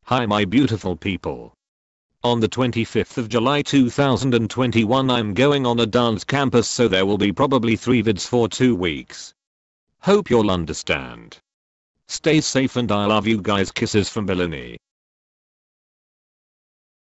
Hi my beautiful people. On the 25th of July 2021 I'm going on a dance campus, so there will be probably 3 vids for 2 weeks. Hope you'll understand. Stay safe and I love you guys. Kisses from Bellini.